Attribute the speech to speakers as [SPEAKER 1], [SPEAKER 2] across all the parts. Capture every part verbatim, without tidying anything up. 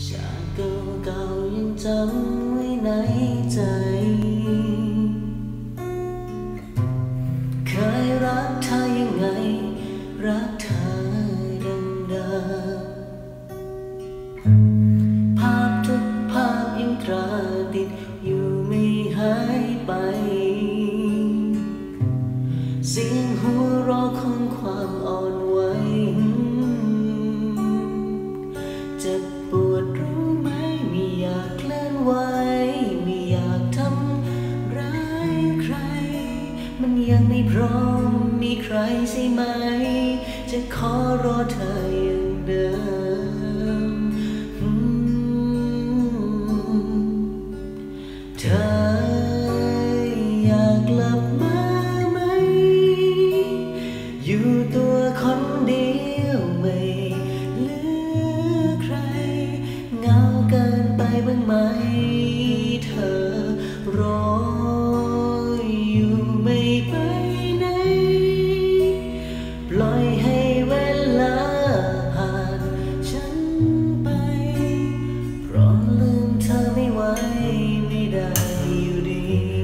[SPEAKER 1] ฉากเก่าๆยังจำไว้ในใจเคยรักเธอยังไงรักเธอดังเดิมภาพทุกภาพยังตราติดอยู่ไม่หายไปเสียงหัวเราะของความอ่อนไหวเจ็บปวดรู้ไหมไม่อยากเคลื่อนไหวไม่อยากทำร้ายใครมันยังไม่พร้อมมีใครใช่ไหมจะขอรอเธออย่างเดิมเธออยากกลับมาไหมอยู่ตัวคนเดียวไม่เหลือใครเหงาเกินไปบ้างไหมเธอรออยู่ไม่ไปไหนปล่อยให้เวลาผ่านฉันไปเพราะลืมเธอไม่ไหวไม่ได้อยู่ดี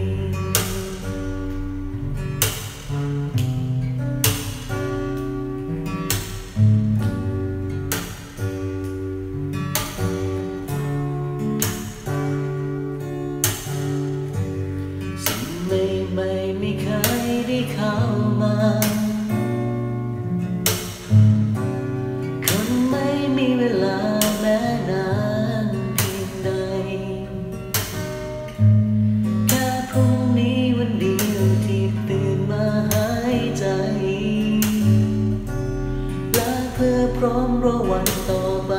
[SPEAKER 1] ไม่ไม่ไม่เคยได้เข้ามาคนไม่มีเวลาแม้นานเพียงใดแค่พรุ่งนี้วันเดียวที่ตื่นมาหายใจและเพื่อพร้อมรอวันต่อไป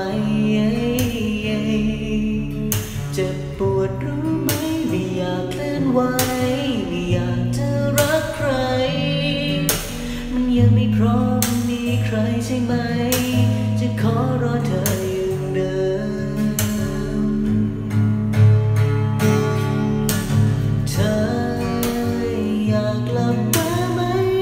[SPEAKER 1] เจ็บปวดรู้ไหมไม่อยากเคลื่อนไหวไม่อยากจะรักใครมันยังไม่พร้อมมีใครใช่ไหมจะขอรอเธออย่างเดิมเธออยากกลับมาไหม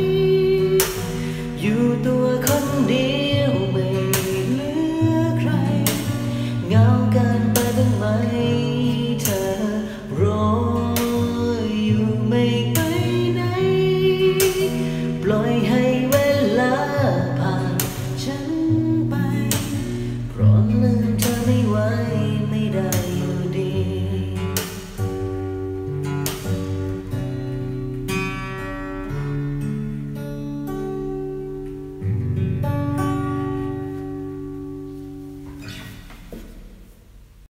[SPEAKER 1] อยู่ตัวคนเดียวไม่เหลือใครเหงาเกินไปบ้างไหมเธอรออยู่ไม่ไปไหนปล่อยให้เวลาผ่านฉันไปเพราะลืมเธอไม่ไหวไม่ได้